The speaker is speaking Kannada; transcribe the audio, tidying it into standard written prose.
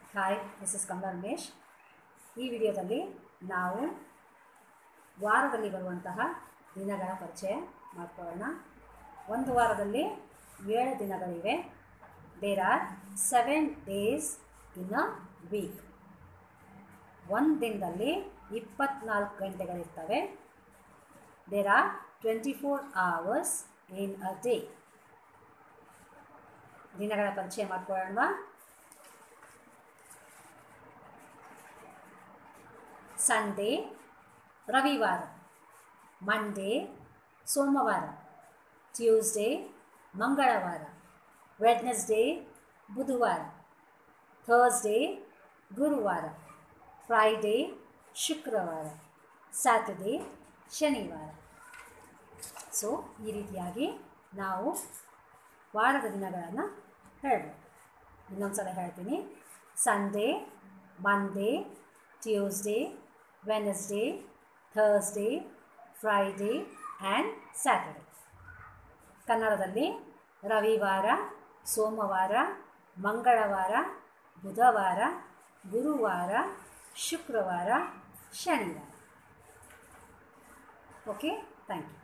Hi, this is Kamala Ramesh. ಈ ವಿಡಿಯೋದಲ್ಲಿ ನಾವು ವಾರದಲ್ಲಿ ಬರುವಂತಹ ದಿನಗಳ ಪರಿಚಯ ಮಾಡಿಕೊಳ್ಳೋಣ. ಒಂದು ವಾರದಲ್ಲಿ 7 ದಿನಗಳಿವೆ. There are 7 days in a week. ಒಂದು ದಿನದಲ್ಲಿ 24 ಗಂಟೆಗಳಿರ್ತವೆ. There are 24 hours in a day. ದಿನಗಳ ಪರಿಚಯ ಮಾಡಿಕೊಳ್ಳೋಣ. ಸಂಡೇ ರವಿವಾರ, ಮಂಡೇ ಸೋಮವಾರ, ಟ್ಯೂಸ್ಡೇ ಮಂಗಳವಾರ, ವೆಡ್ನೆಸ್ಡೇ ಬುಧವಾರ, ಥರ್ಸ್ಡೇ ಗುರುವಾರ, ಫ್ರೈಡೇ ಶುಕ್ರವಾರ, ಸ್ಯಾಟರ್ಡೇ ಶನಿವಾರ. ಸೊ ಈ ರೀತಿಯಾಗಿ ನಾವು ವಾರದ ದಿನಗಳನ್ನು ಹೇಳ್ಬೋದು. ಇನ್ನೊಂದು ಸಲ ಹೇಳ್ತೀನಿ. Sunday, Monday, Tuesday, Wednesday, Thursday, Friday and Saturday. ಕನ್ನಡದಲ್ಲಿ ರವಿವಾರ, ಸೋಮವಾರ, ಮಂಗಳವಾರ, ಬುಧವಾರ, ಗುರುವಾರ, ಶುಕ್ರವಾರ, ಶನಿವಾರ. Okay, thank you.